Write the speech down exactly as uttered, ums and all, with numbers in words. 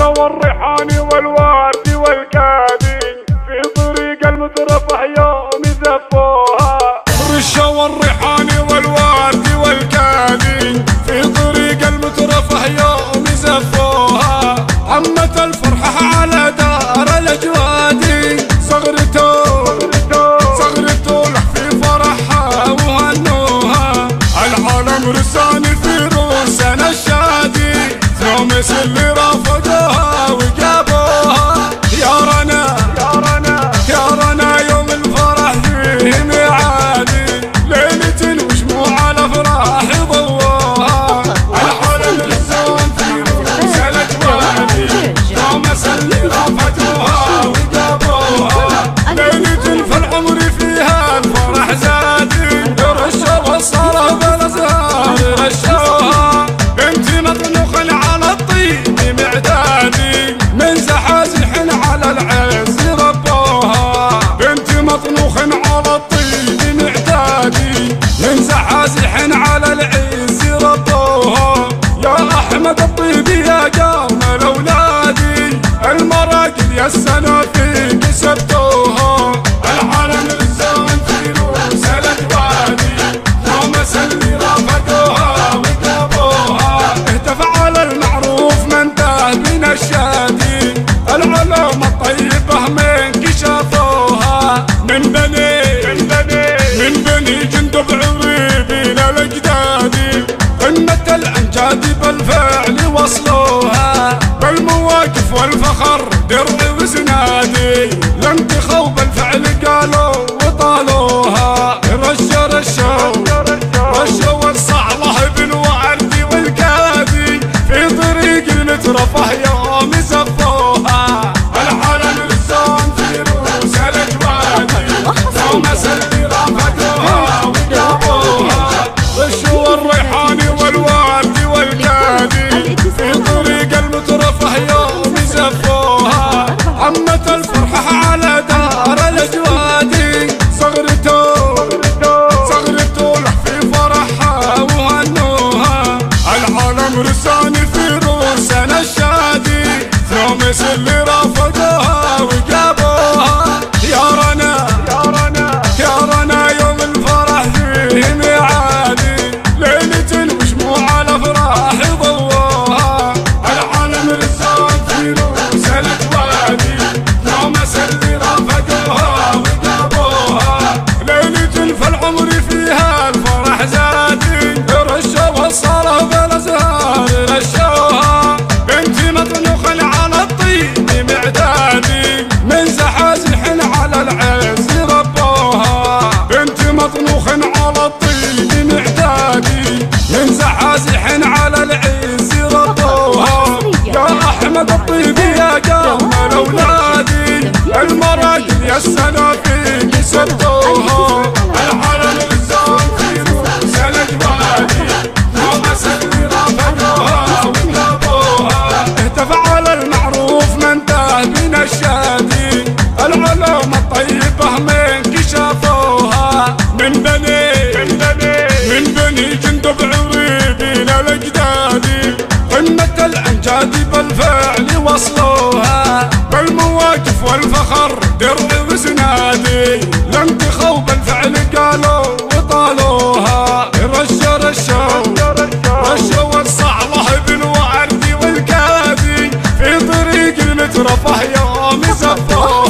الرشا والريحان والورد والكادي في طريق المترفه يوم زفوها. الرشا والريحان والورد والكادي في طريق المترفه يوم زفوها. عمت الفرحة على دار الأجوادي صغرته صغرته له في فرحها وهنوها. العالم رساني في روسنا الشادي يومس اللي رافضوها وجابوها. يا رنا يا رنا يا رنا يوم الفرح فيه ميعادي ليلة وشموع الافراح ضووها. العالم رسان في روسنا الأجوادي يومس اللي رافضوها وجابوها. ليلة في العمر فيها الفرح زادي رشوا والصلاة بالازهار رشوها. بنتي مطنوخ على الطيب معدادي من زحازح على العز ربوها. بنتي مطنوخ على الطيب معدادي من زحازح على العز ربوها. يا احمد الطيب يا قوم الاولادي المراقد يا السنه فيك سبتوها. العالم رزان في روس الاجوادي يوم سلي رافقوها وجابوها. اهتف على المعروف من ده بين الشادي العلوم الطيبه من كشافوها. من بني من بني من بني جندب عريبين الاجدادي قمه الامجاد بالفعل وصلوها. بالمواقف والفخر درع وسنادي لم تخوا بالفعل قالوا وطالوها. رشوا رشوا رشوا الصعلة بالورد والكادي في طريق المترفه يوم زفوها. العالم رسان في روس الاجوادي يوم سلي رافقوها وجابوها. رشوا الريحان والورد والكادي في طريق المترفه يوم زفوها. عمت الفرحة على دار الأجوادي صغرته صغرته له في فرحها وهنوها. العالم رساني في روسنا الشادي يومس اللي رافضوها وجابوها. يا رنا يا رنا يا رنا يوم الفرح فيه ميعادي ليلة وشموع الافراح ضووها. العالم رسان في روس الاجوادي يومس اللي رافقوها وجابوها. ليلة في العمر فيها الفرح زادي رشوا والصلاة بالازهار رشوها. بنتي مطنوخ على الطيب معدادي من زحازح على العز ربوها. بنتي مطنوخ على الطيب معدادي من زحازح على العز ربوها. يا احمد الطيب يا قوم الاولادي المراقد يا السنه فيك سبتوها. العالم رزان في روس الاجوادي يوم سلي رافقوها وجابوها. اهتف على المعروف من ده بين الشادي العلوم الطيبه من كشافوها. من بني من بني من بني جندب عريبين الاجدادي قمه الامجاد بالفعل وصلوها. بالمواقف والفخر درع وسنادي لم تخوا بالفعل قالوا وطالوها. رشوا رشوا رشوا الصعلة بالورد والكادي في طريق المترفه يوم زفوها.